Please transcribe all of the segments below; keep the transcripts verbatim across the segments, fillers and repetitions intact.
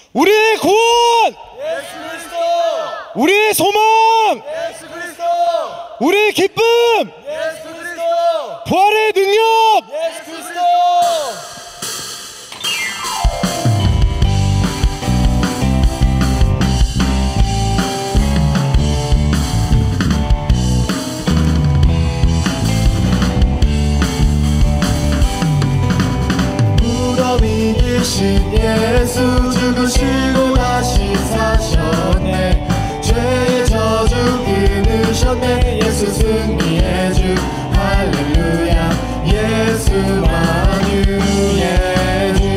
우리의 구원, 예수 그리스도, 우리의 소망, 예수 그리스도, 우리의 기쁨, 예수 그리스도, 부활의 능력. 예수 그리스도. 무덤이 되신 예수 죽으시고 다시 사셨네. 죄의 저주 끊으셨네. 예수 승리의 주 할렐루야. 예수 만유의 주.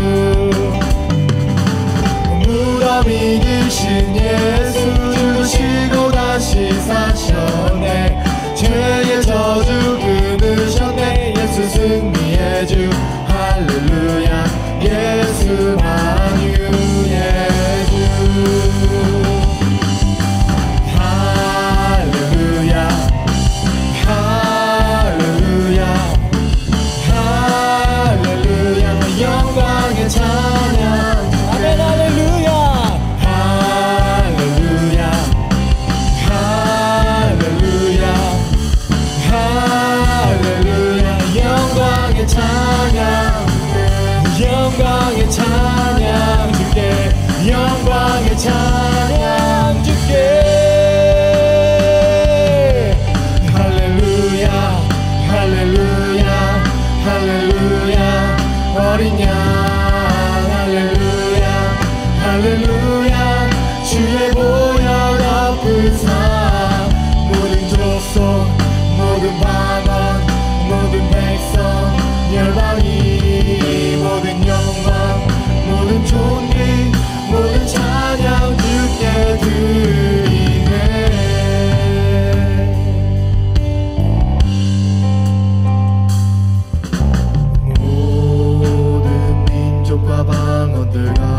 무덤이 되신 예수 죽으시고 다시 사셨네. 죄의 저주 끊으셨네. 예수 승리의 주 할렐루야. 예수 만유의 주. 할렐루야. 할렐루야. 할렐루야. 영광의 찬양. 아멘 할렐루야. 할렐루야. 할렐루야. 할렐루야. 영광의 찬양. 영광의 찬양 주께. 영광의 찬양 주께. 할렐루야. 할렐루야. 할렐루야. 어린 양 할렐루야. 할렐루야. 주의 보혈 덮은 사. 모든 족속 모든 방언 모든 백성 열방이 모든 영광 모든 존귀 모든 찬양 주께 드리네. 모든 민족과 방언들과